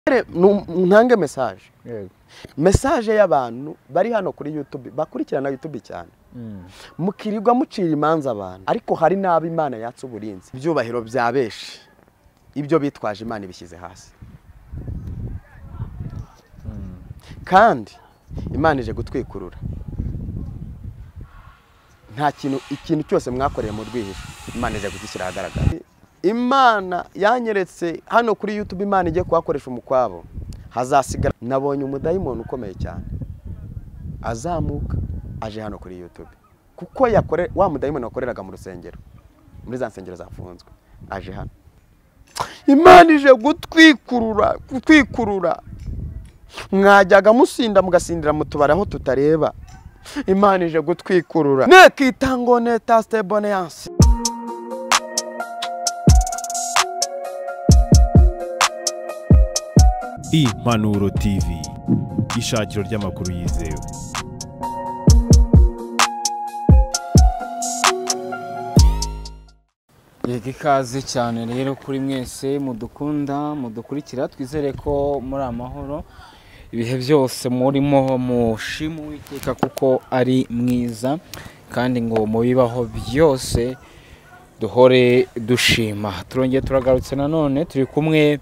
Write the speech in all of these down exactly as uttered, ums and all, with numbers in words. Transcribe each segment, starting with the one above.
ntange message message y'abantu bari hano kuri YouTube bakurikirana YouTube cyane mukirirwa mucira imanza abantu ariko hari nabi Imana yatse uburinzi ibyubahiro byabeshi ibyo bitwaje Imana ibishyize hasi kandi Imana ije gutwikurura nta kintu ikintu cyose mwakoreye mu rwihisho Imana ije kugishyira ahagaragara. Imana yanyeretse hano kuri YouTube Imana ije kuhakoresha umukwabo hazasigara. Nabonye umudayimoni ukomeye cyane azamuka aje hano kuri YouTube kuko yakore wa mudayimoni wakoreraga mu rusengero muri za nsengero zafunzwe aje hano. Imana ije gutwikurura gutwikurura mwajyaga musinda mugasindira mutubara aho tutareba. Imana ije gutwikurura nekitango neta steboneance. Impanuro T V, ishakiro ry'amakuru yizewe. Yego ikaze cyane rero kuri mwese mudukunda mudukurikira, twizere ko muri amahoro ibihe byose murimo mushimu Uwiteka kuko ari mwiza, kandi ngo mu bibaho byose duhore dushima. Turongeye turagarutse nanone turi kumwe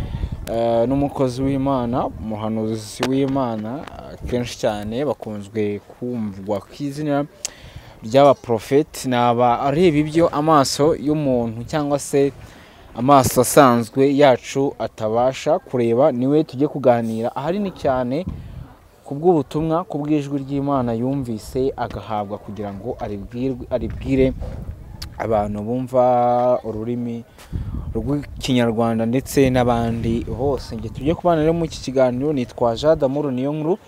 n'umukozi w'Imana, umuhanuzi w'Imana kenshi cyane bakunzwe kumvwa ku izina ry'aba prophet. Naba areba ibyo amaso y'umuntu cyangwa se amaso asanzwe yacu atabasha kureba, niwe tujye kuganira ahanini cyane kubw'ubutumwa kubw'ijwi ry'Imana yumvise agahabwa kugira ngo aribwirwe aribwire abantu bumva ururimi rw'Ikinyarwanda ndetse n'abandi bose. Nge tujye kubana rero mu iki kiganiro, nitwa Jean d'Amour niyo nkuru.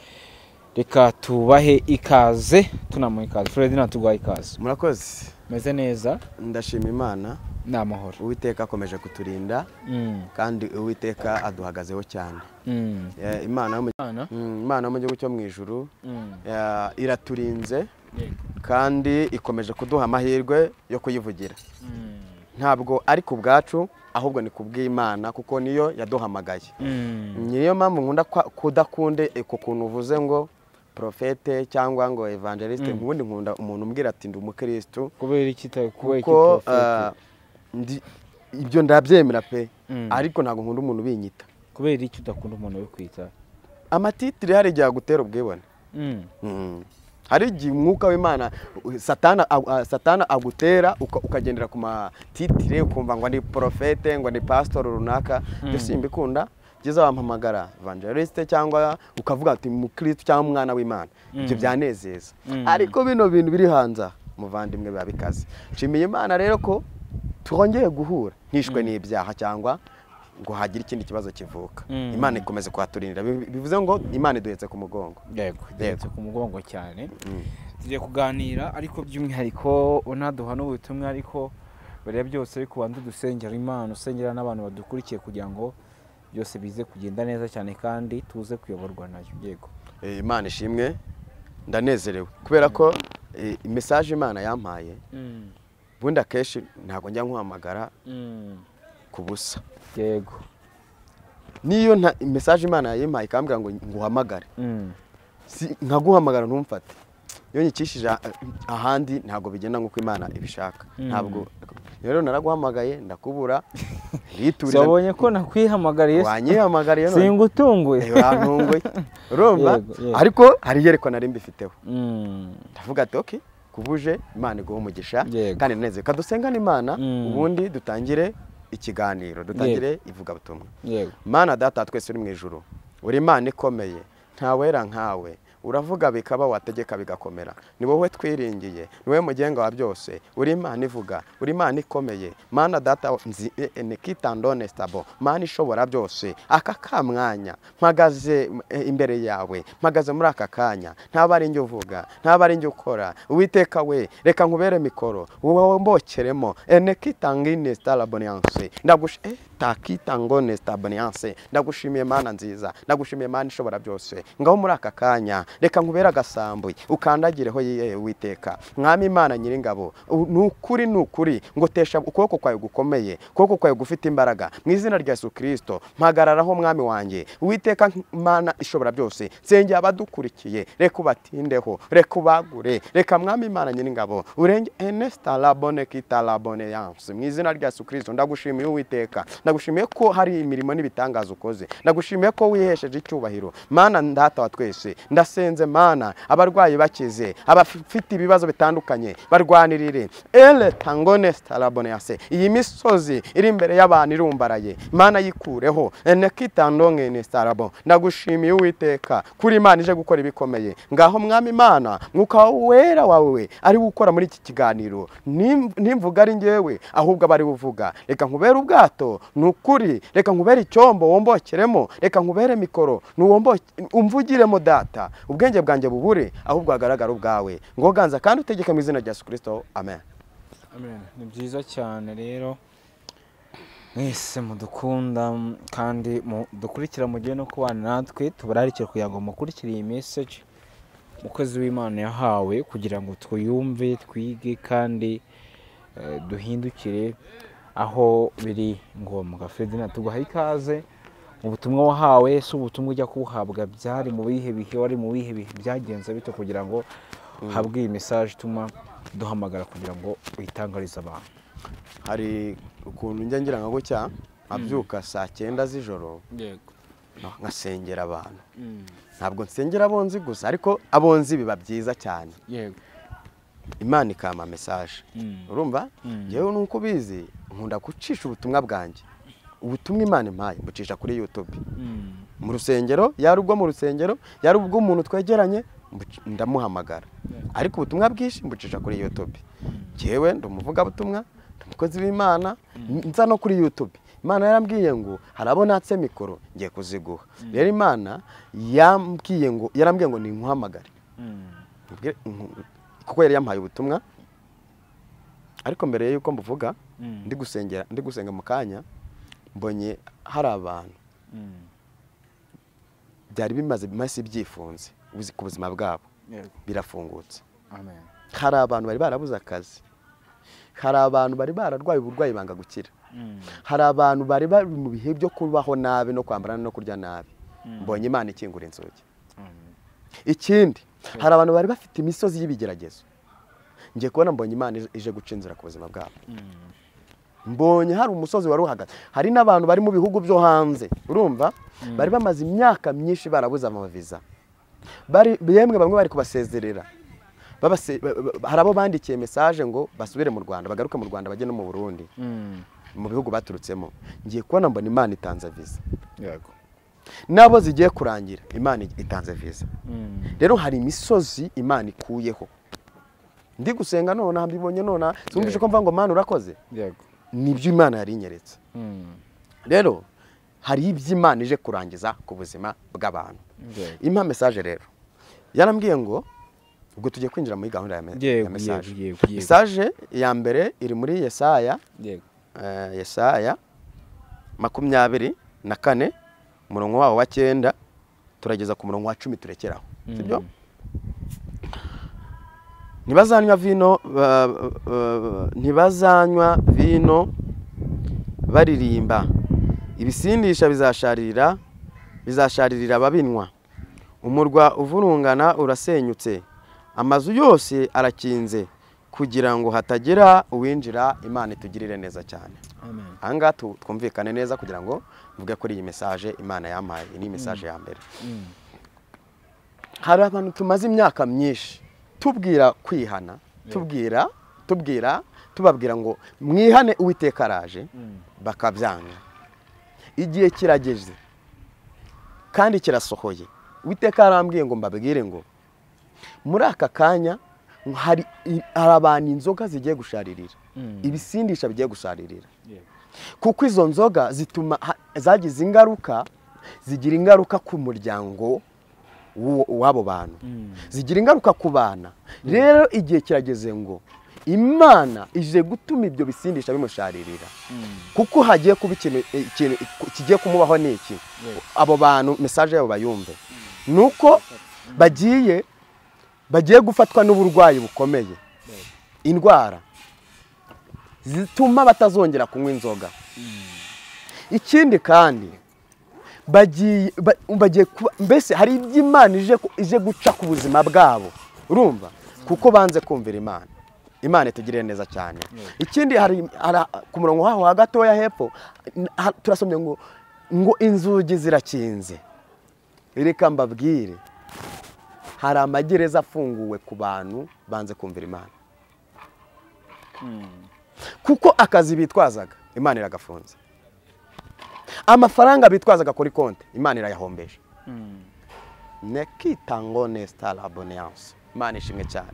Reka tubahe ikaze, tunamuha ikaze. Fred natugwaye ikaze. Murakoze. Meze neza? Ndashima Imana. Namahoro. Uwiteka akomeje kuturinda mm. kandi Uwiteka aduhagazeho cyane. mm. Imana yo mu Imana mu gihugu cyo mu ijuru mm. iraturinze yeah. kandi ikomeje kuduha amahirwe yo kuyivugira. mm. Ntabwo ari ku bwacu ahubwo ni kubw'Imana kuko niyo yaduhamagaye. mm. Niyo mpamvu nkunda kudakunde eko kuntu uvuze ngo profete cyangwa ngo evangeliste. mm. Ngubundi nkunda umuntu umbwira ati ndi umukristo kubera iki takuwe iki profete. Ndi ibyo ndabyemera pe mm. ariko ntago nkunda umuntu binyita. Kubera iki udakunda umuntu we kwita amatitire hari igihe gutera ubwibone. mm. mm. Hari igihe umwuka w'Imana satana uh, satana agutera ukagendera ku matitire ukumva ngo ndi profete ngo ndi pastor runaka. Byo mm. simbikunda. Giza wampamagara evangeliste cyangwa ukavuga ati mukristo cyangwa umwana w'Imana. Ibyo mm. byanezeza. mm. Ariko bino bintu biri hanza muvandimwe babikaze. Nshimiye Imana rero ko turongeye guhura ntishwe mm. n'ibyaha cyangwa ngo hagira ikindi kibazo kivuka. mm. Imana ikomeze kwaturinda, bivuze ngo Imana iduhetse ku mugongo. Yego, iduhetse ku mugongo cyane. mm. Tugiye kuganira ariko by'umwihariko unaduha n'ubutumwa, ariko bariya byose ariko bantu dusengera Imana, usengera n'abantu badukurikiye kugira ngo byose bize kugenda neza cyane kandi tuze kuyoborwa nayo. Yego. Eh, Imana ishimwe, ndanezerewe kubera ko eh, message Imana yampaye mm. bunda keshi ntago njya nkuhamagara mm. kubusa. Yego. Niyo nta message Imana yayimpaye ikambwira ngo nguhamagare mm. si nkaguhamagara ntumfate. Iyo nyikishije ahandi ntago bigenda nkuko Imana ibishaka. mm. Ntabwo rero naraguhamagaye ndakubura riturira. Sabonye ko nakwihamagariye. Wanyihamagariye none singutunguye. Eh urantunguye urumva. Ariko hari yereko nari mbifiteho. mm. Ndavuga ati okay kubuje Imana iguha umugisha kandi neze kadusengana Imana. mm. Ubundi dutangire ikiganiro, dutangire ivuga butumwa. Yego. Mana data twese uri mu ijuru, uri Imana ikomeye, nta wera nkawe, uravuga bikaba wategeka bigakomera. Ni wowe twiringiye, ni wowe mugenga wa byose, uri Imana ivuga, uri Imana ikomeye. Mana data nzi nekitandone stabo, Mana ishobora byose. Aka kamwanya mpagaze imbere yawe, mpagaze muri aka kanya, ntabari njye uvuga, ntabari njye ukora. Uwiteka we reka nkubere mikoro, wowe mbokeremo nekitangine staraboniance. Ndagushe eh takita ngo nestaboniance. Ndagushimiye Mana nziza, ndagushimiye Mana ishobora byose. Ngaho muri aka kanya reka nkubera agasambuye ukandagireho yewe Uwiteka. Mwami Imana Nyiringabo, nukuri nukuri ngo tesha ukuboko kwawe gukomeye, ukuboko kwawe gufite imbaraga. Mu izina rya Yesu Kristo mpagararaho Mwami wanjye. Uwiteka Mana ishobora byose, senge abadukurikiye, reka ubatindeho, reka ubagure, reka Mwami Imana Nyiringabo urenge enesta labone kita labone yance. Mu izina rya Yesu Kristo ndagushimiye Uwiteka, ndagushimiye ko hari imirimo n'ibitangaza ukoze, ndagushimiye ko wihesheje icyubahiro. Mana ndata wa twese, ndasenze Mana abarwayi bakize, abafite ibibazo bitandukanye barwanirire ele tangone starabone yase. Iyi misozi iri imbere y'abantu irumbaraye Mana yikureho enekitandonge ne starabo. Ndagushimiye Uwiteka kuri Imana ije gukora ibikomeye. Ngaho Mwami Imana mwuka wera wawe ari gukora muri iki kiganiro, nimvuga ari ngewe ahubwo abari buvuga. Reka nkubere ubwato nukuri, reka nkubere icyombo wombokeremo, reka nkubere mikoro nuwombo umvugiremo data, ubwenge bwanjye bubure ahubwo hagaragara ubwawe. Ngo ganza kandi utegeka mu izina rya Yesu Kristo, amen. Amen. Ni byiza cyane rero mwese mudukunda kandi dukurikira mugiye no kubana natwe, tubararikira kugira ngo mukurikire iyi message umukozi w'Imana yahawe kugira ngo twiyumve, twige kandi uh, duhindukire aho biri ngombwa. Fredina tuguha ikaze mu butumwa wahawe. Se ubutumwa ujya kubuhabwa byari mu bihe bihe, wari mu bihe bihe byagenze bito kugira ngo habwe iyi message tuma duhamagara kugira ngo uyitangarize abantu? Hari ukuntu njya ngira nka gutya abyuka saa cyenda z'ijoro, yego, nkasengera abantu. Ntabwo nsengera abonzi gusa, ariko abonzi biba byiza cyane. Yego, Imana ikama message. Urumva yewe nuko bizi nkunda gucisha ubutumwa bwanjye. Ubutumwa Imana impaye mbucisha kuri YouTube. Mu rusengero, yari ubwo mu rusengero, yari ubwo umuntu twegeranye ndamuhamagara. Ariko ubutumwa bwishi mbucisha kuri YouTube. Jewe ndumuvuga butumwa, umukozi w'Imana, nza no kuri YouTube. Imana yarambwiye ngo harabonatse mikoro ngiye kuziguha. Rero Imana yambwiye ngo yarambwiye ngo ninkuhamagare. Kuko yari yampaye ubutumwa. Ariko mbere yuko mbuvuga ndi gusengera, ndi gusenga mu kanya mbonye hari abantu byari bimaze bimase byifunze uzi ku buzima bwabo birafungutse. Amen. Hari abantu bari barabuze akazi, hari abantu bari bararwaye uburwayi banga gukira, hari abantu bari bari mu bihe byo kubaho nabi no kwambara no kurya nabi. Mbonye Imana ikingura inzugi. Ikindi hari abantu bari bafite imisozi y'ibigeragezo, ngiye kubona mbonye Imana ije guca inzira ku buzima bwabo. Mbonye hari umusozi wari uhagaze, hari n'abantu bari mu bihugu byo hanze, urumva bari bamaze imyaka myinshi barabuze amaviza, bari yemwe bamwe bari kubasezerera. Babase hari abo bandikiye message ngo basubire mu Rwanda, bagaruke mu Rwanda bajye no mu Burundi, mu bihugu baturutsemo. Ngiye kubona mbona Imana itanze visa. Yego, nabo zigiye kurangira Imana itanze visa. Rero hari imisozi Imana ikuyeho. Ndi gusenga none mbibonye none sumvise ko mva ngo Mana urakoze. Yego, nibyo Imana yari inyeretse. Rero hari ibyo Imana ije kurangiza ku buzima bw'abantu. Impa message rero yarambwiye ngo ubwo tugiye kwinjira muri gahunda ya message. Message ya mbere iri muri Yesaya. Yego, eh Yesaya makumyabiri na kane umurongo wawo wa cyenda turageza ku murongo wa cumi turekeraho. Sibyo? Ntibazanywa vino ntibazanywa vino baririmba, ibisindisha bizasharira bizasharirira ababinwa. Umurwa uvurungana urasenyutse, amazu yose arakinze kugira ngo hatagira uwinjira. Imana itugirire neza cyane. Amen. Anga twumvikane neza kugira ngo mvuge kuri iyi message Imana yampaye. Ni message ya mbere. Hari abantu tumaze imyaka myinshi tubwira kwihana, tubwira tubwira tubabwira ngo mwihane Uwiteka araje, bakabyanga. Igihe kirageze kandi kirasohoye. Uwiteka arambwiye ngo mbabwire ngo muri aka kanya hari abantu inzoga zigiye gusharirira, ibisindisha bigiye gusharirira. Kuko izo nzoga zituma zagize ingaruka, zigira ingaruka ku muryango wabo bantu, zigira ingaruka ku bana. Rero igihe kirageze ngo imana ije gutuma ibyo bisindisha bimusharirira kuko hagiye kuba ikintu ikintu kigiye kumubaho n'iki abo bantu message yabo bayumve nuko bagiye bagiye gufatwa n'uburwayi bukomeye indwara zituma batazongera kunywa inzoga. Ikindi kandi bagiye bagiye mbese hari iby'Imana ije ije guca ku buzima bwabo urumva kuko banze kumvira Imana. Imana itugirire neza cyane. Ikindi hari ku murongo waho wa gatoya hepfo turasomye ngo ngo inzugi zirakinze. Reka mbabwire hari amagereza afunguwe ku bantu banze kumvira Imana. Kuko akazi bitwazaga Imana iragafunze. Amafaranga bitwazaga kuri konti Imana irayahombeje. Nekitango nesta la bonance. Imana ishimwe cyane.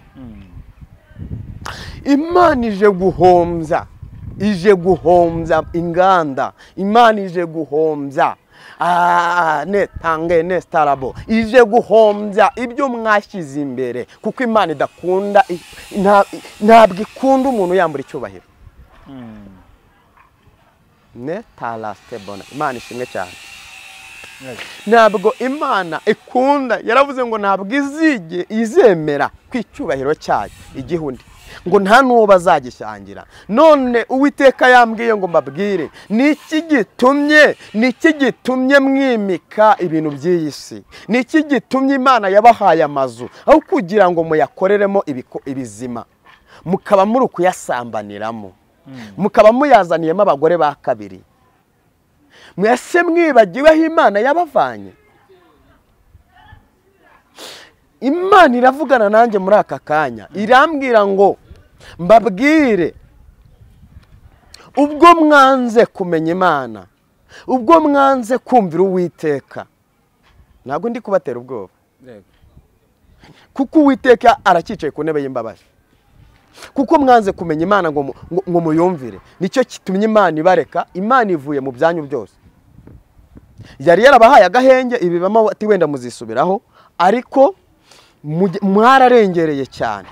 Imana ije guhombya ije guhombya inganda. Imana ije guhombya ah netange nestarabo ije guhombya ibyo mwashyize imbere kuko Imana idakunda ntabwo ikunda umuntu yambura icyubahiro. Netalastebona Imana ishimwe cyane. Ntabwo Imana ikunda yaravuze ngo ntabwo izige izemera kwicyubahiro cyayo igihundi ngo nta nuwo bazagishangira. None Uwiteka yambwiye ngo mbabwire niki gitumye niki gitumye mwimika ibintu by'iyisi, niki gitumye Imana yabahaye amazu aho kugira ngo muyakoreremo ibizima mukaba muri kuyasambaniramo mukaba muyazaniyemo abagore ba kabiri. Mwese mwibagiwe aho Imana yabavanye. Imana iravugana nanjye muri aka kanya irambwira ngo mbabwire ubwo mwanze kumenya Imana ubwo mwanze kumvira Uwiteka ntabwo ndi kubatera ubwoba kuko Uwiteka arakicaye ku ntebe y'imbabazi kuko mwanze kumenya Imana ngo ngo muyumvire nicyo kitumye Imana ibareka. Imana ivuye mu byanyu byose yari yarabahaye agahenge ibibamo ati wenda muzisubiraho ariko mwararengereye cyane.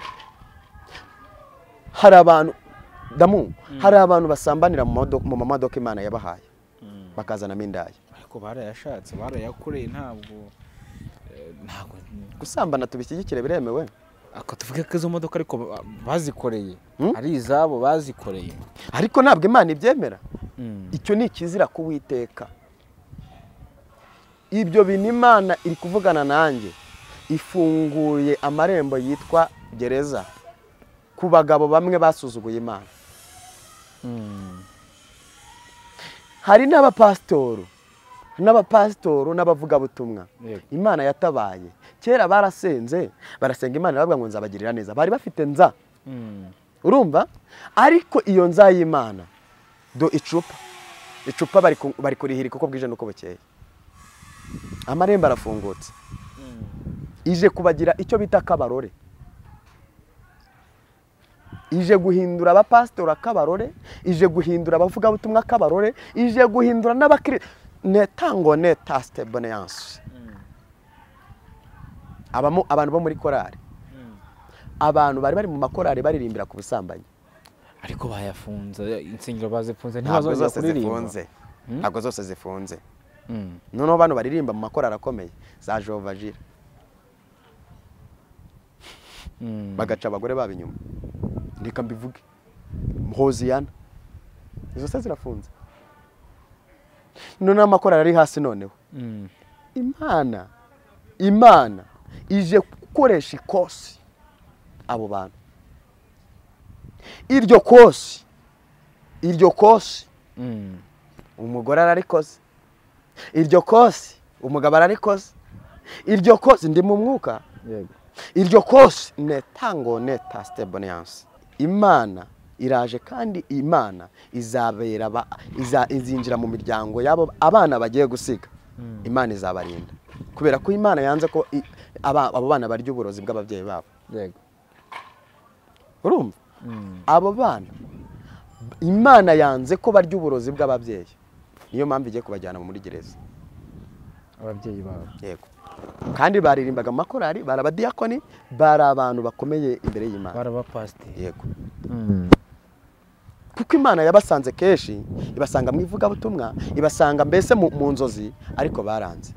Hari abantu damu hari abantu basambanira mu modoka mu mamodoka Imana yabahaye bakazana mindaya ariko barayashatse barayakoreye ntabwo ntabwo gusambana tubishyigikire biremewe. Ako tuvuge ko izo modoka ariko bazikoreye ari izabo bazikoreye ariko ntabwo Imana ibyemera. Icyo ni ikizira ku Uwiteka. Ibyo bintu Imana iri kuvugana nanjye ifunguye amarembo yitwa gereza ku bagabo bamwe basuzuguye Imana. Hari n'abapasitoro n'abapasitoro n'abavuga butumwa Imana yatabaye kera barasenze barasenga Imana bavuga ngo nzabagirira neza bari bafite nza urumva ariko iyo nza y'Imana do icupa icupa bari bari kurihira kuko bwije nuko bukeye. Amarembo arafungutse ije kubagira icyo bita kabarore. Ije guhindura abapastora kabarore ije guhindura abavuga butumwa kabarore ije guhindura n'abakiri netango netaste bonance. Abamo abantu bo muri korari abantu bari bari mu makorari baririmbira ku busambanyi ariko bayafunze insengero bazifunze ntabwo zose zifunze ntabwo zose zifunze. Noneho abantu baririmba mu makorari akomeye za Jehova Jire bagaca abagore babo inyuma. Ndika mbivuge Hoziyana izo se zirafunze. None amakorari ari hasi noneho Imana Imana ije gukoresha ikosi abo bantu. Iryo kosi iryo kosi umugore ararikoze iryo kosi umugabo ararikoze iryo kosi ndi mu mwuka iryo kosi netango netaste bonance. Imana iraje kandi Imana izabera izinjira mu miryango yabo abana bagiye gusiga. Imana izabarinda kubera ko Imana yanze ko abo bana barya uburozi bw'ababyeyi babo. Yego urumva abo bana Imana yanze ko barya uburozi bw'ababyeyi niyo mpamvu igiye kubajyana muri gereza ababyeyi babo. Yego kandi baririmbaga mu makorari barabadiyakoni bari abantu bakomeye imbere y'Imana barabapasiteri. Yego kuko Imana yabasanze kenshi ibasanga mu ivugabutumwa, ibasanga mbese mu nzozi, ariko baranze.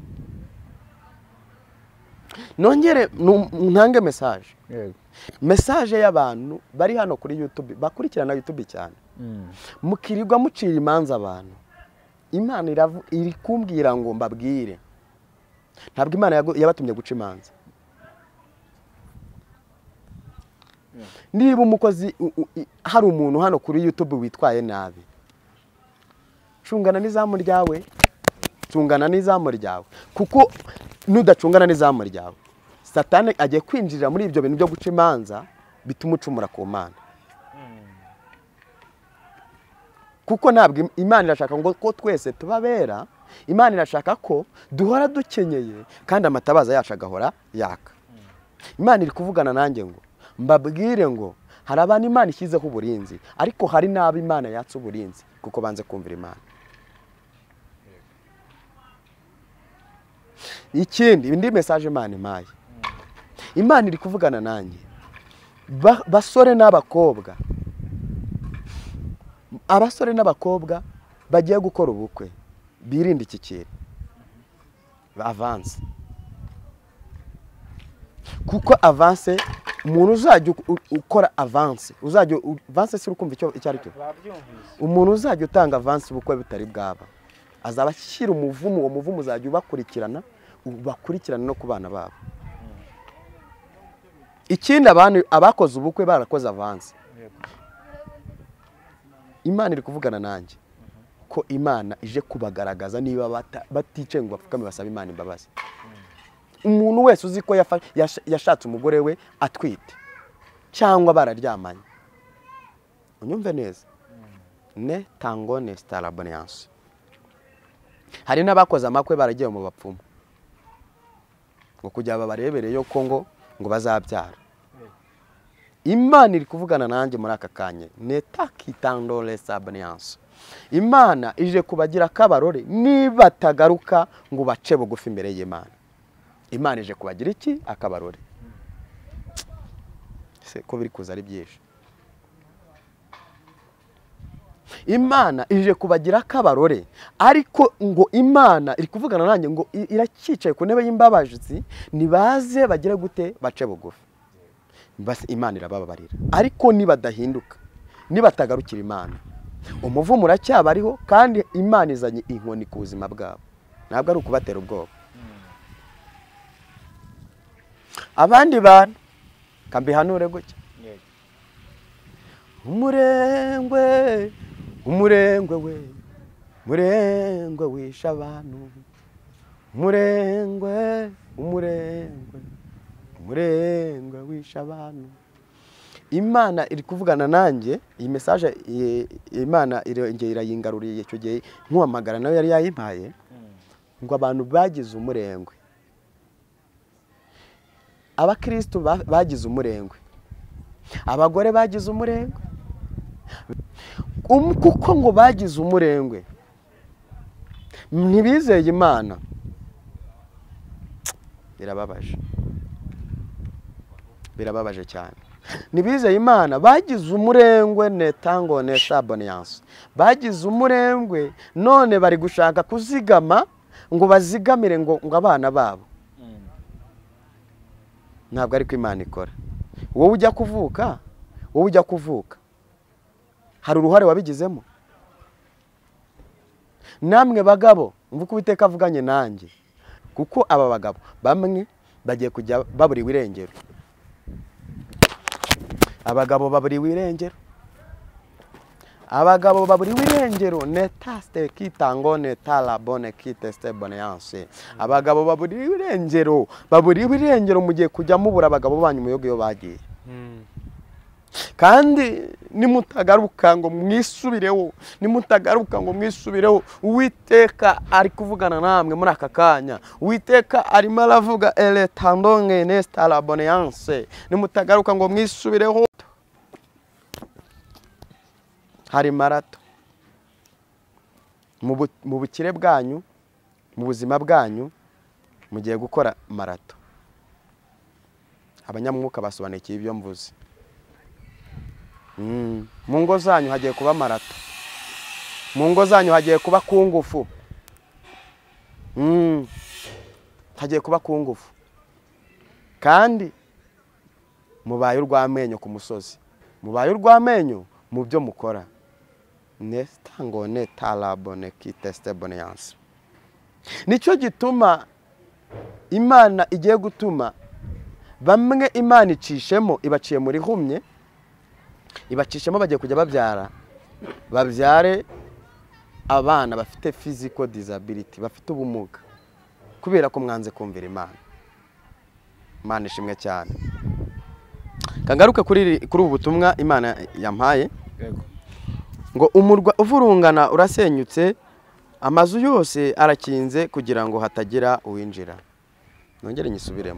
Nongere ntange message. Message y'abantu bari hano kuri YouTube, bakurikirana YouTube cyane. Mukirirwa mucira imanza abantu. Imana iri kumbwira ngo mbabwire. Ntabwo Imana yabatumye guca imanza. Niba umukozi hari umuntu hano kuri YouTube witwaye nabi, cungana n'izamu ryawe, cungana n'izamu ryawe, kuko nudacungana n'izamu ryawe, Satani agiye kwinjirira muri ibyo bintu byo guca imanza bituma ucumura ku Mana. Kuko ntabwo Imana irashaka ngo ko twese tubabera, Imana irashaka ko duhora dukenyeye kandi amatabaza yacu agahora yaka. Imana iri kuvugana nanjye ngo mbabwire ngo hari abantu Imana ishyizeho uburinzi, ariko hari n'abo Imana yatse uburinzi kuko banze kumvira Imana. Ikindi, indi message Imana impaye, Imana iri kuvugana nanjye, basore n'abakobwa, abasore n'abakobwa bagiye gukora ubukwe, birinde iki kintu, avance. Kuko avance, umuntu uzajya ukora avance, uzajya avance si ukumva icyo icyo ari cyo. Umuntu uzajya utanga avance ubukwe bitari bwaba, azaba ashyira umuvumo, uwo muvumo uzajya ubakurikirana, ubakurikirana no ku bana babo. Ikindi, abantu abakoze ubukwe barakoze avance. Imana iri kuvugana nanjye ko Imana ije kubagaragaza niba batice ngo bapfukame basaba Imana imbabazi. Umuntu wese uzi ko yashatse umugore we atwite cyangwa bararyamanye, unyumve neza, ne tangone staraboniance. Hari n'abakoze amakwe baragiye mu bapfumu ngo kujya babarebereyo ko ngo ngo bazabyara. Imana iri kuvugana nanjye muri aka kanya, ne takitandole saboniance. Imana ije kubagira kabarore niba tagaruka ngo bace bugufi imbere y'Imana. Imana ije kubagira iki? Akabarore. Se ko biri kuza ari byinshi. Imana ije kubagira kabarore, ariko ngo Imana iri kuvugana nanjye ngo irakicaye ku ntebe y'imbabazi, nibaze bagire gute? Bace bugufi. Basi Imana irababarira, ariko nibadahinduka, nibatagarukira Imana, umuvumo uracyabariho kandi Imana izanye inkoni ku buzima bwabo. Ntabwo ari ukubatera ubwoba. Abandi bantu kambihanure gutya, umurengwe umurengwe we, murengwe wisha abantu, umurengwe umurengwe umurengwe wisha abantu. Imana iri kuvugana nanjye, iyi message Imana irongeye irayingaruriye icyo gihe nkuhamagara nawe yari yayimpaye, ngo abantu bagize umurengwe, abakristo bagize umurengwe, abagore bagize umurengwe, kuko ngo bagize umurengwe ntibizeye Imana. Birababaje, birababaje cyane. Nibizeye Imana, bagize umurengwe, netango ne saboniance, bagize umurengwe, none bari gushaka kuzigama ngo bazigamire ngo ngo abana babo. Ntabwo ari ko Imana ikora. Wowe ujya kuvuka, wowe ujya kuvuka, hari uruhare wabigizemo. Namwe bagabo, mvuga Uwiteka avuganye nanjye, kuko aba bagabo bamwe bagiye kujya baburiwe irengero. Abagabo baburiwe irengero, abagabo baburiwe irengero, netaste kitango netala bone kiteste bonance. Abagabo baburiwe irengero, baburiwe irengero mugiye kujya mubura abagabo banyu muyoge yo bagiye. Kandi nimutagaruka ngo mwisubireho, nimutagaruka ngo mwisubireho, Uwiteka ari kuvugana namwe muri aka kanya. Uwiteka arimo aravuga ele tandonge nestala bonance, nimutagaruka ngo mwisubireho. Hari marato mu bukire bwanyu, mu buzima bwanyu, mugiye gukora marato. Abanyamwuka basobanukiye ibyo mvuze. Mm. mu ngo zanyu hagiye kuba marato, mu ngo zanyu hagiye kuba kungufu. Mm. hagiye kuba kungufu kandi mubaye urw'amenyo ku musozi, mubaye urw'amenyo mu byo mukora. Nestangone talabone kitestebonyanse. Nicyo gituma Imana igiye gutuma bamwe Imana icishemo, ibaciye muri humye, ibacishemo bagiye kujya babyara, babyare abana bafite physical disability, bafite ubumuga, kubera ko mwanze kumvira Imana. Imana ishimwe cyane. Kangaruke kuri kuri ubu butumwa Imana yampaye ngo umurwa uvurungana urasenyutse, amazu yose arakinze kugira ngo hatagira uwinjira. Nongere nyisubiremo.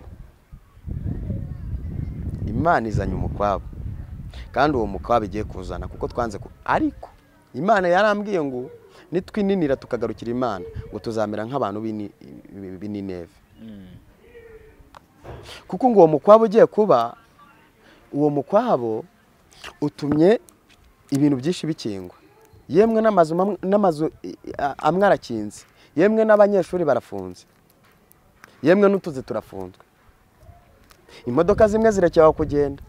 Imana izanye umukwabo kandi uwo mukwabo igiye kuzana kuko twanze ku... ariko Imana yarambwiye ngo nitwininira tukagarukira Imana ngo tuzamera nk'abantu b'Nineve. mm. kuko ngo uwo mukwabo ugiye kuba, uwo mukwabo utumye ibintu byinshi bikingwa, yemwe n'amazu n'amazu amwe arakinze, yemwe n'abanyeshuri barafunze, yemwe n'utuzi turafunzwe, imodoka zimwe zirekewe kugenda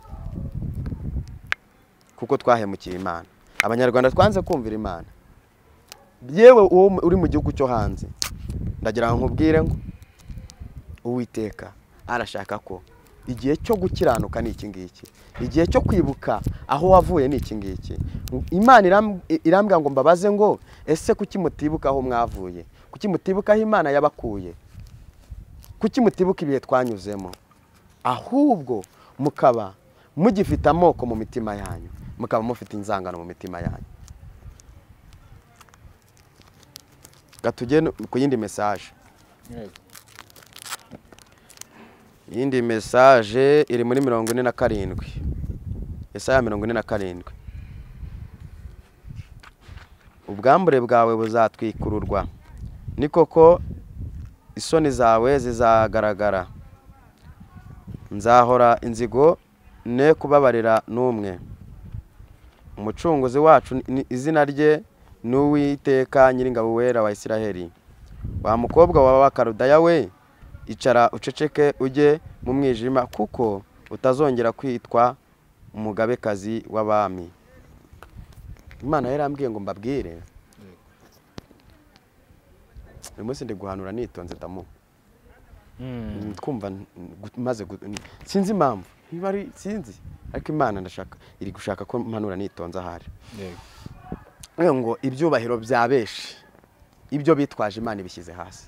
kuko twahemukiye Imana. Abanyarwanda twanze kumvira Imana. Yewe uwo uri mu gihugu cyo hanze, ndagira ngo nkubwire ngo Uwiteka arashaka ko igihe cyo gukiranuka ni iki ngiki, igihe cyo kwibuka aho wavuye ni iki ngiki. Imana irambwira ngo mbabaze ngo ese kuki mutibuka aho mwavuye, kuki mutibuka aho Imana yabakuye, kuki mutibuka ibihe twanyuzemo, ahubwo mukaba mugifite amoko mu mitima yanyu, mukaba mufite inzangano mu mitima yanyu. Gatujye ku yindi message. Yindi message iri muri mirongo ine na karindwi, Yesaya mirongo ine na karindwi. Ubwambure bwawe buzatwikururwa, ni koko isoni zawe zizagaragara. Nzahora inzigo ne kubabarira n'umwe. Umucunguzi wacu izina rye n'Uwiteka Nyiringabo wera wa Isiraheli. Wa mukobwa w'Abakaludaya we, icara uceceke ujye mu mwijima, kuko utazongera kwitwa umugabekazi w'abami. Imana yarambwiye ngo mbabwire, uyu munsi ndi guhanura nitonze Damu. Mm. twumva maze sinzi impamvu, niba ari sinzi, ariko Imana ndashaka iri gushaka ko mpanura nitonze ahari. Yego. Ngo ibyubahiro byabeshi, ibyo bitwaje Imana ibishyize hasi.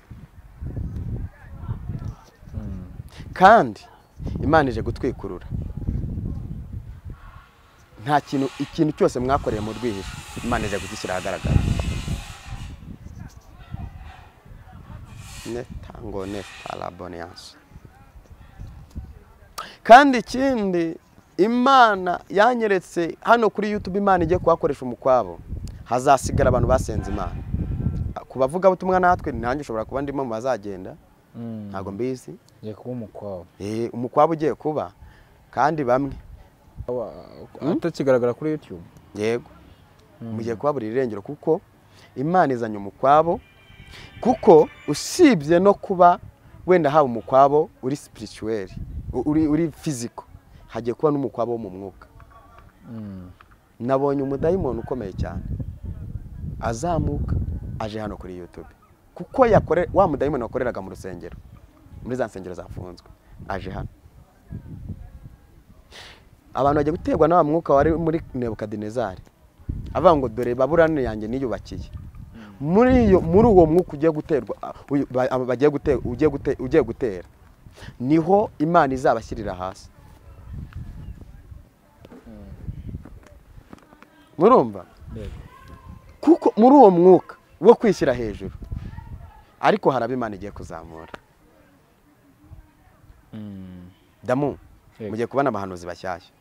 Mm. kandi Imana ije gutwikurura. Nta kintu ikintu cyose mwakoreye mu rwihisho, Imana ije kugishyira ahagaragara. Netango nestalabonians. Kandi ikindi Imana yanyeretse hano kuri YouTube, Imana igiye kuhakoresha umukwabo, hazasigara abantu basenze Imana. Kubavuga butumwa natwe nanjye ushobora kuba ndimo mu bazagenda, ntago mbizi. Ye kuba umukwabo. Eh, umukwabo ugiye kuba kandi bamwe atakigaragara kuri YouTube. Yego. Mugiye kubaburira irengero kuko Imana izanye umukwabo, kuko usibye no kuba wenda haba umukwabo uri spirituel, uri uri physical, hagiye kuba n'umukwabo mu mwuka. Mm. Nabonye umudayimoni ukomeye cyane azamuka aje hano kuri YouTube, kuko yakore wa mudayimoni wakoreraga mu rusengero, muri za nsengero zafunzwe, aje hano. Abantu bagiye guterwa na wa mwuka wari muri Nebukadinezari, avuga ngo dore Babuloni yanjye niyubakiye. Muri iyo muri uwo mwuka ugiye guterwa, bagiye gutera ugiye gutera ugiye gutera, niho Imana izabashyirira hasi. Murumva? Kuko muri uwo mwuka wo kwishyira hejuru, ariko haraba Imana igiye kuzamura. Damu, mugiye kubana abahanuzi bashyashya,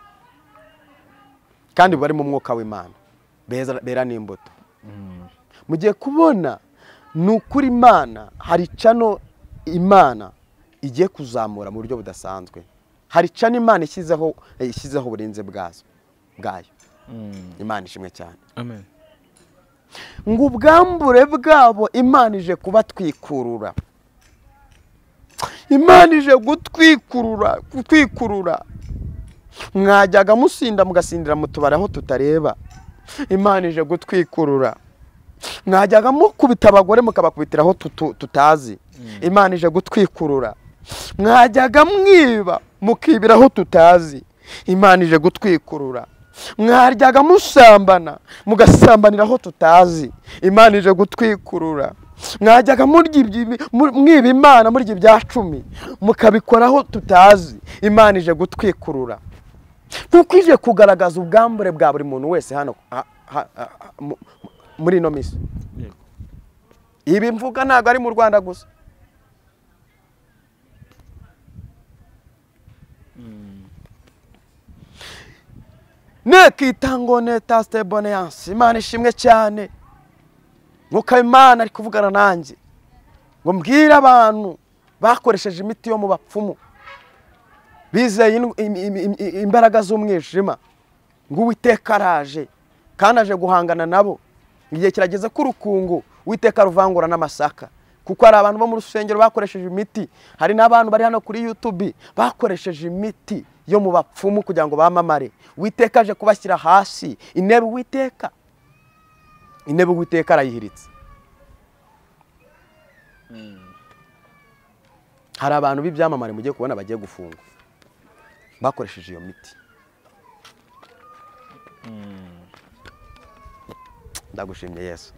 kandi bari mu mwuka w'Imana, beza bera n'imbuto. Mugiye kubona nukuri Imana hari cano Imana igiye kuzamura mu buryo budasanzwe. Hari cano Imana ishyizeho ishyizeho uburinze bwazo bwayo. Imana ishimwe cyane. Amen. Ngo ubwambure bwabo Imana ije kubatwikurura. Imana ije gutwikurura, gutwikurura. Mwajyaga musinda mugasindira mu tubari aho tutareba. Imana ije gutwikurura. Mwajyaga mukubita abagore mukabakubitira aho tutazi. Imana ije gutwikurura. Mwajyaga mwiba mukibira aho tutazi. Imana ije gutwikurura. Mwaryaga musambana mugasambanira aho tutazi. Imana ije gutwikurura. Mwajyaga murya mwiba Imana murya ibya cumi mukabikora aho tutazi. Imana ije gutwikurura. Kuko ije kugaragaza ubwambure bwa buri muntu wese hano muri ino misi. Ibi mvuga ntabwo ari mu Rwanda gusa. Nekitango neta steboneance. Imana ishimwe cyane. Mwuka Imana ari kuvugana nanjye ngo mbwira abantu bakoresheje imiti yo mu bapfumu bizeye imbaraga z'umwijima ngo Uwiteka araje kandi aje guhangana nabo. Igihe kirageze ko urukungu Uwiteka ruvangura n'amasaka, kuko hari abantu bo mu rusengero bakoresheje imiti. Hari n'abantu bari hano kuri YouTube bakoresheje imiti yo mu bapfumu kugira ngo bamamare. Uwiteka aje kubashyira hasi. Intebe Uwiteka intebe Uwiteka arayihiritse. Hari abantu b'ibyamamare mugiye kubona bagiye gufungwa bakoresheje iyo miti. Ndagushimye Yesu.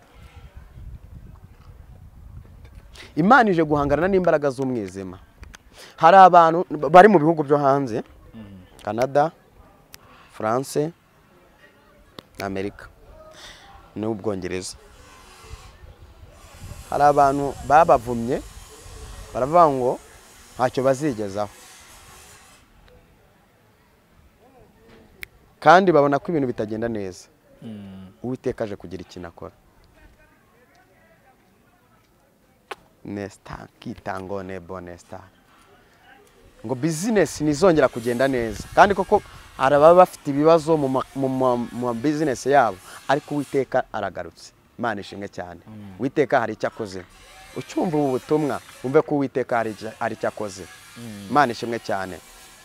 Imana ije guhangana n'imbaraga z'umwijima. Hari abantu bari mu bihugu byo hanze, Canada, France, Amerika n'Ubwongereza. Hari abantu babavumye baravuga ngo ntacyo bazigezaho, kandi babona ko ibintu bitagenda neza. Uwiteka aje kugira ikintu akora. Nesta kitangone bonesta ngo business nizongera kugenda neza, kandi koko araba bafite ibibazo mu business yabo, ariko Uwiteka aragarutse. Imana ishimwe cyane. Uwiteka hari icyo akoze. Ucyumva ubu butumwa umve ko Uwiteka hari icyo akoze. Imana ishimwe cyane.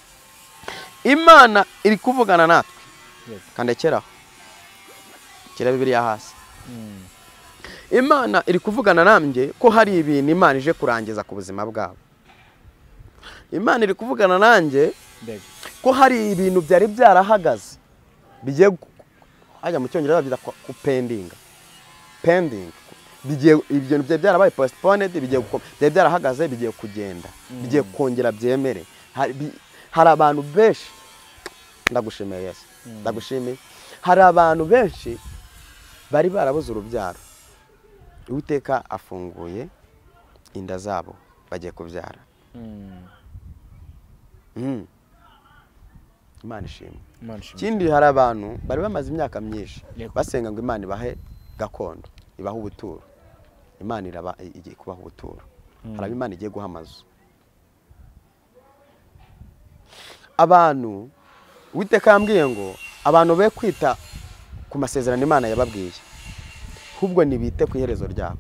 Imana iri kuvugana natwe kandekeraho kira Bibiliya hasi. Imana iri kuvugana namye ko hari ibintu Imana ije kurangiza ku buzima bwabo. Imana iri kuvugana nanjye ko hari ibintu byari byarahagaze bigiye ajya mu cyongereza byita ku pending pending bigiye ibintu bye byarabaye postponed bigiye bye byarahagaze bigiye kugenda bigiye kongera byemere. Hari abantu benshi ndagushimiye Yesu ndagushimiye. Hari abantu benshi bari barabuze urubyaro. Uwiteka afunguye inda zabo bagiye kubyara. Mm. Imana ishimwe. Kindi hari abantu bari bamaze imyaka myinshi basenga ngo Imana ibahe gakondo, ibahe ubuturo. Imana iraba igiye kubaha ubuturo. Hari Imana igiye guha amazu. Abantu Uwiteka yambwiye ngo abantu be kwita ku masezerano Imana yababwiye, ahubwo nibite ku iherezo ryabo,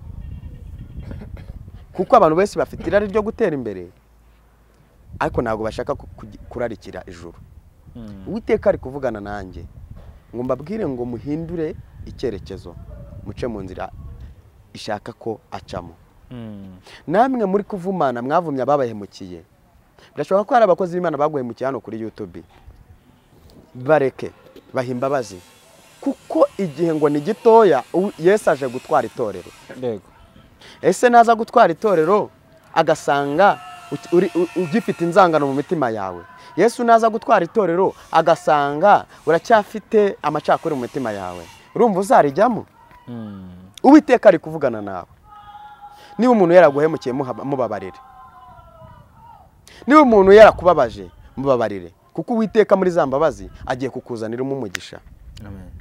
kuko abantu bese bafite irari ryo gutera imbere ariko ntabwo bashaka kurarikira ijuru. Uwiteka ari kuvugana nanjye ngo mbabwire ngo muhindure icyerekezo, muce mu nzira ishaka ko acamo. Namwe muri kuvumana mwavumye ababahemukiye. Birashoboka ko hari abakozi b'Imana baguhemukiye hano kuri YouTube. Bareke bahimbabazi, kuko igihe ngo ni gitoya Yesu aje gutwara itorero. Yego. Ese naza gutwara itorero agasanga ugifite inzangano mu mitima yawe. Yesu naza gutwara itorero agasanga uracyafite amacakuri mu mitima yawe, urumva uzarijyamo? Uwiteka ari kuvugana nawe. Niba umuntu yaraguhemukiye mubabarire. Niba umuntu yarakubabaje mubabarire, kuko Uwiteka muri za mbabazi agiye kukuzanira umugisha. Amen.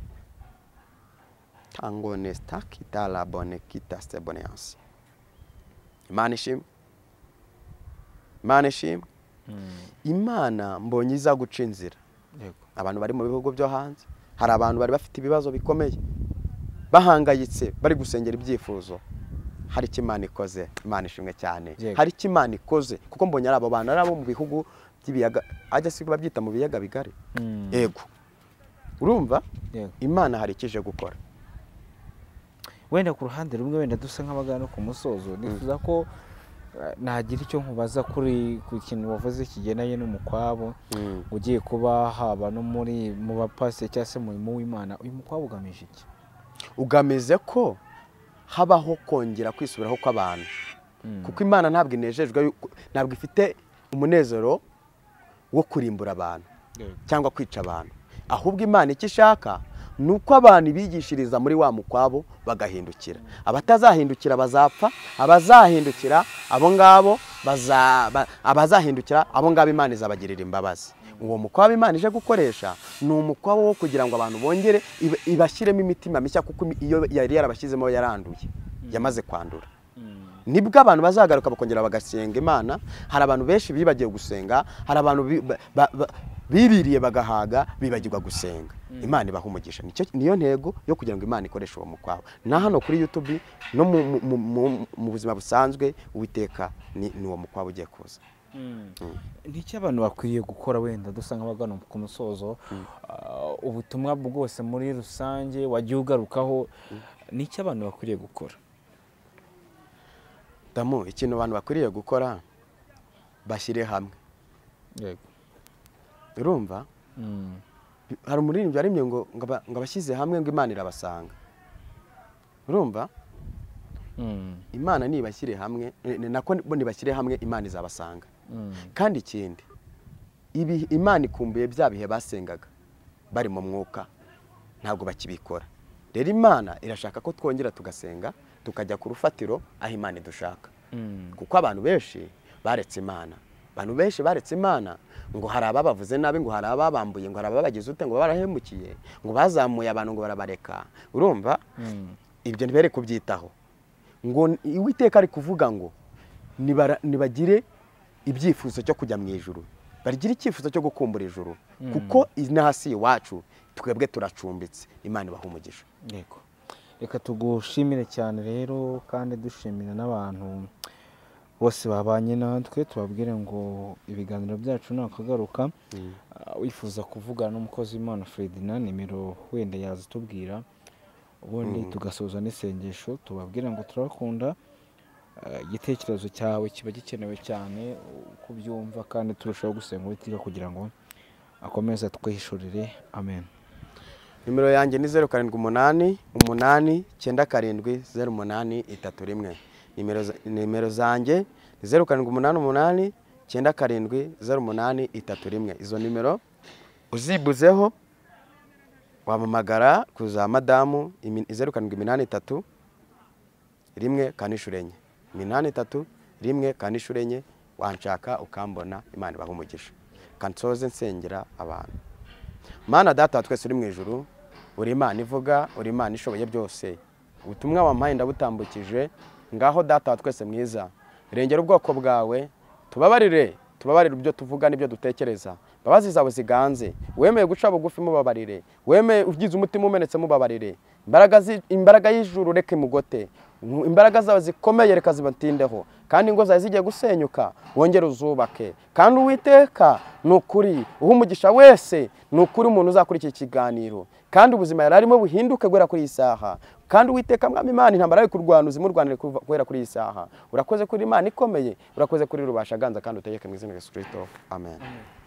Tango nesta kitala bone kita steboneance. Imana ishimwe. Imana ishimwe. Imana mbonye iza guca inzira. Yego. Abantu bari mu bihugu byo hanze, hari abantu bari bafite ibibazo bikomeye bahangayitse bari gusengera ibyifuzo, hari icyo Imana ikoze. Imana ishimwe cyane. Hari icyo Imana ikoze kuko mbonye ari abo bantu ari abo mu bihugu by'ibiyaga, ajya si babyita mu biyaga bigari. Yego, urumva Imana hari ikije gukora. Wenda ku ruhande rumwe wenda dusa nk'abagana ku musozo, nifuza ko nagira icyo nkubaza kuri ku kintu wavuze kigendanye n'umukwabo ugiye kuba haba no muri mu bapasiteri cyangwa se mu murimo w'Imana. Uyu mukwabo ugamije iki? Ugameze ko habaho kongera kwisubiraho kw'abantu, kuko Imana ntabwo inejejwe, ntabwo ifite umunezero wo kurimbura abantu cyangwa kwica abantu, ahubwo Imana icyo ishaka nuko abantu bigishiriza muri wa mukwabo bagahindukira. Abatazahindukira bazapfa, abazahindukira abo ngabo bazaba, abazahindukira abo ngabo Imana izabagirira imbabazi. Uwo mukwabo Imana ije gukoresha ni umukwabo wo kugira ngo abantu bongere ibashyiremo imitima mishya, kuko iyo yari yarabashyizemo yaranduye, yamaze kwandura. Nibwo abantu bazagaruka bakongera bagasenga Imana. Hari abantu benshi bibagiye gusenga, hari abantu bibiriye bagahaga bibagirwa gusenga. Imana ibaha umugisha. Niyo ntego yo kugira ngo Imana ikoreshe uwo mukwabo. Na hano kuri YouTube no mu buzima busanzwe Uwiteka ni uwo mukwabo ugiye kuza. N'icyo abantu bakwiriye gukora, wenda dusa nk'abagana ku musozo, ubutumwa bwose muri rusange wagiye ugarukaho, n'icyo abantu bakwiriye gukora? Damu, ikintu abantu bakwiriye gukora, bashyire hamwe. Yego, urumva hari umuririmbyi warimye ngo ngo abashyize hamwe ngo Imana irabasanga. Urumva Imana nibashyire hamwe, nako nibashyire hamwe Imana izabasanga. Kandi ikindi, ibi Imana ikumbuye bya bihe basengaga bari mu mwuka, ntabwo bakibikora. Rero Imana irashaka ko twongera tugasenga, tukajya ku rufatiro aho Imana idushaka, kuko abantu benshi baretse Imana. Abantu benshi baretse Imana, ngo hari ababavuze nabi, ngo hari ababambuye, ngo hari ababagize ute, ngo barahemukiye, ngo bazamuye abantu ngo barabareka. Urumva ibyo ntibere kubyitaho. Ngo Uwiteka ari kuvuga ngo nibagire ibyifuzo cyo kujya mu ijuru, bagira icyifuzo cyo gukumbura ijuru, kuko inahasi iwacu twebwe turacumbitse. Imana ibaha umugisha. Yego, reka tugushimire cyane rero, kandi dushimira n'abantu bose babanye natwe. Tubabwire ngo ibiganiro byacu nakagaruka wifuza kuvugana n'umukozi w'Imana Ferdinand, nimero wenda yazitubwira, ubundi tugasoza n'isengesho. Tubabwire ngo turabakunda, igitekerezo cyawe kiba gikenewe cyane kubyumva, kandi turushaho gusenga Uwiteka kugira ngo akomeze twihishurire. Amen. Nimero yanjye ni zeru karindwi umunani umunani cyenda karindwi zeru umunani itatu rimwe. Nimero nimero zanjye ni zeru karindwi umunani umunani cyenda karindwi zeru umunani itatu rimwe. Izo nimero uzibuzeho wamamagara kuza madamu zeru karindwi iminani itatu rimwe kanishure enye, iminani itatu rimwe kanishure enye. Wanshaka ukambona. Imana ibaha umugisha. Kansoze nsengera abantu. Mana Data twese uri mu ijuru, uri Imana ivuga, uri Imana ishoboye byose. Ubutumwa wampaye ndabutambukije, ngaho Data twese mwiza, rengera ubwoko bwawe, tubabarire tubabarire ibyo tuvuga n'ibyo dutekereza. Babazi zawe ziganze, wemeye guca bugufi mubabarire, wemeye ugize umutima umenetse mubabarire. Imbaraga imbaraga y'ijuru reke mugote, imbaraga zawe zikomeye reka zibatindeho, kandi ingo zawe zigiye gusenyuka wongere uzubake. Kandi Uwiteka nukuri uha umugisha wese, nukuri umuntu uzakora iki kiganiro, kandi ubuzima yararimo buhinduke gwera kuri isaha. Kandi Uwiteka Mwami Imana intambara yo kurwana uzimurwanire gwera kuri isaha. Urakoze kuri Imana ikomeye, urakoze kuri rubasha ganza, kandi utegeke mu izina rya Yesu Kristo. Amen.